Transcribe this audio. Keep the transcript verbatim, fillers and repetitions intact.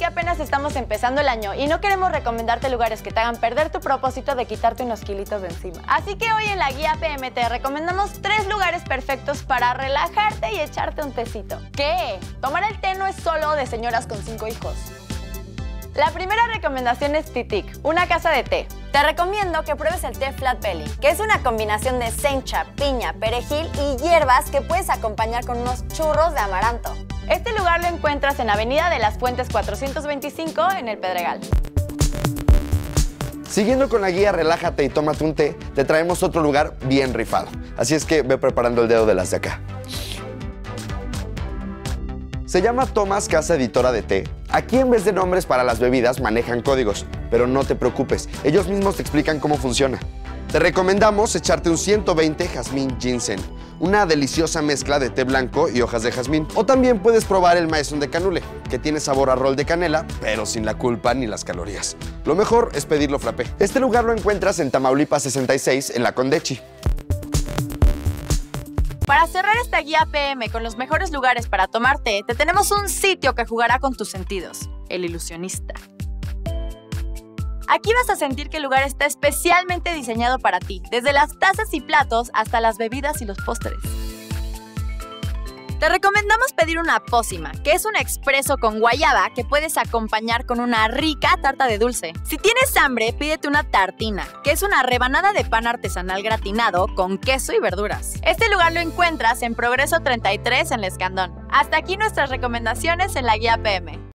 apenas estamos empezando el año y no queremos recomendarte lugares que te hagan perder tu propósito de quitarte unos kilitos de encima. Así que hoy en la guía P M te recomendamos tres lugares perfectos para relajarte y echarte un tecito. ¿Qué? Tomar el té no es solo de señoras con cinco hijos. La primera recomendación es Titic, una casa de té. Te recomiendo que pruebes el té Flat Belly, que es una combinación de sencha, piña, perejil y hierbas que puedes acompañar con unos churros de amaranto. Este lugar lo encuentras en Avenida de las Fuentes cuatrocientos veinticinco en El Pedregal. Siguiendo con la guía Relájate y tómate un té, te traemos otro lugar bien rifado. Así es que ve preparando el dedo de las de acá. Se llama Tomás Casa Editora de Té. Aquí en vez de nombres para las bebidas manejan códigos, pero no te preocupes, ellos mismos te explican cómo funciona. Te recomendamos echarte un ciento veinte jazmín ginseng, una deliciosa mezcla de té blanco y hojas de jazmín. O también puedes probar el maezón de canule, que tiene sabor a rol de canela, pero sin la culpa ni las calorías. Lo mejor es pedirlo frappé. Este lugar lo encuentras en Tamaulipas sesenta y seis, en la Condechi. Para cerrar esta guía P M con los mejores lugares para tomar té, te tenemos un sitio que jugará con tus sentidos, El Ilusionista. Aquí vas a sentir que el lugar está especialmente diseñado para ti, desde las tazas y platos hasta las bebidas y los postres. Te recomendamos pedir una pócima, que es un expreso con guayaba que puedes acompañar con una rica tarta de dulce. Si tienes hambre, pídete una tartina, que es una rebanada de pan artesanal gratinado con queso y verduras. Este lugar lo encuentras en Progreso treinta y tres en El Escandón. Hasta aquí nuestras recomendaciones en la guía P M.